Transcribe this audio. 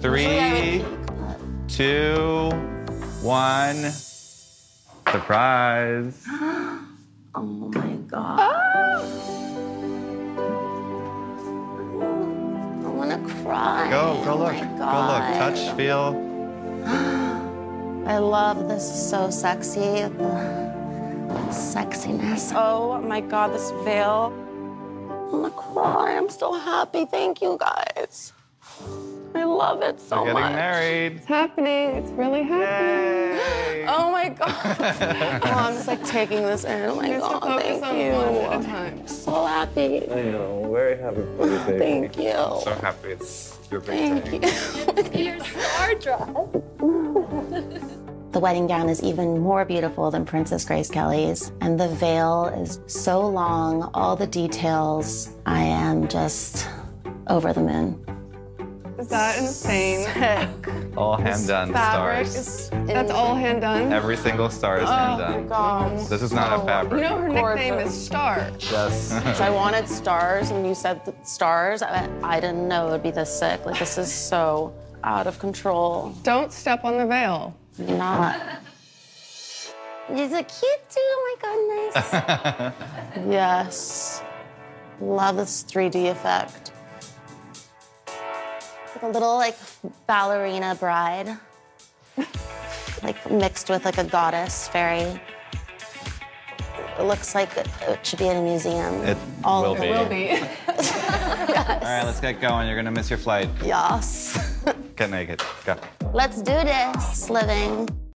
3, 2, 1. Surprise. Oh my God. I wanna cry. Go look. My Go look. God. Touch, feel. I love this. So sexy. The sexiness. Oh my God, this veil. I'm gonna cry. I'm so happy. Thank you guys. I love it so We're much. getting married. It's happening. It's really happening. Yay. Oh my God. Oh, I'm just like taking this in. Oh my Just to God, focus thank on you. one at a time. So happy. I know, very happy for you, baby. Thank you. So happy it's your big Thank day. you. Your star dress. The wedding gown is even more beautiful than Princess Grace Kelly's, and the veil is so long, all the details. I am just over the moon. Is that insane? All hand done Fabric stars. is, that's all hand done? Every single star is hand done. God. This is not a You fabric. know her nickname is Star. Yes. So I wanted stars, and you said stars. I didn't know it would be this sick. Like, this is so out of control. Don't step on the veil. Not. Is it cute too? Oh my goodness. Yes. Love this 3D effect. Like a little like ballerina bride. Like mixed with like a goddess fairy. It looks like it should be in a museum. It All will of be. it. Will be. Yes. All right, let's get going. You're gonna miss your flight. Yes. Get naked. Go. Let's do this, living.